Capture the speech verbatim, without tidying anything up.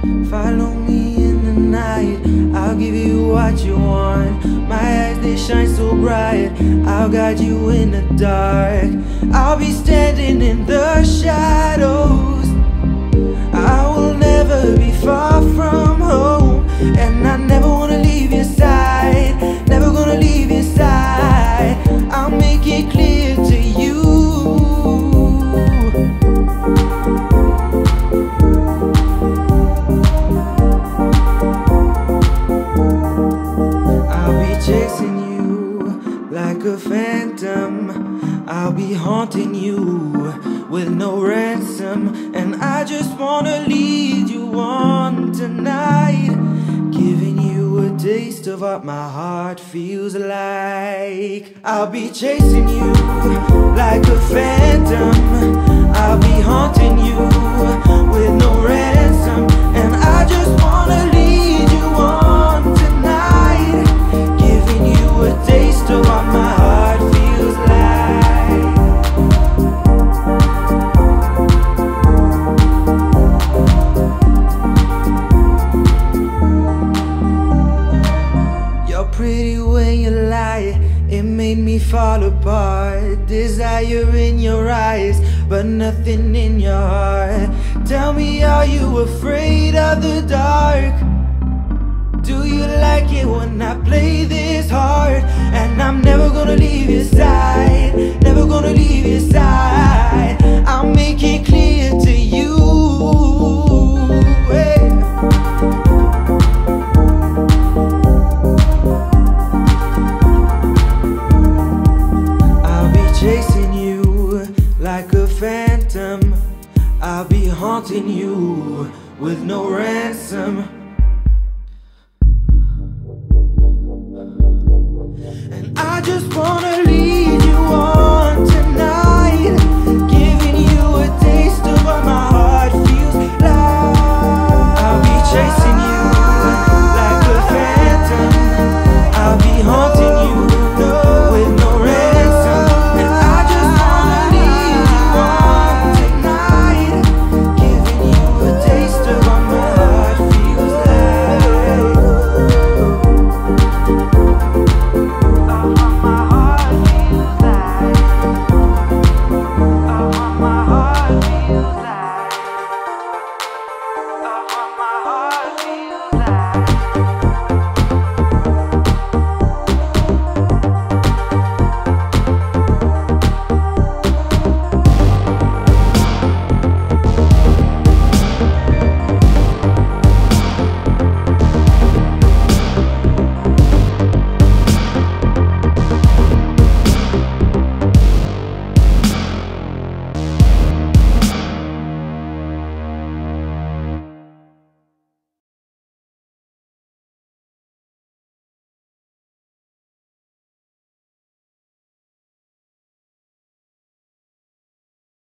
Follow me in the night, I'll give you what you want. My eyes, they shine so bright, I'll guide you in the dark. I'll be standing in the shadows, I will never be far from home. And I never wanna leave your side, never gonna leave your side. I'll make it clear to you. I'll be chasing you like a phantom, I'll be haunting you with no ransom. And I just wanna lead you on tonight, giving you a taste of what my heart feels like. I'll be chasing you like a phantom, I'll be haunting you with no ransom. And I just wanna lead you on tonight, giving you a taste of what my heart feels like. Pretty when you lie, it made me fall apart. Desire in your eyes, but nothing in your heart. Tell me, are you afraid of the dark? Do you like it when I play this hard? And I'm never gonna leave your side, never gonna leave your side. I'll make it clear to you, hey. Chasing you like a phantom, I'll be haunting you with no ransom. And I just wanna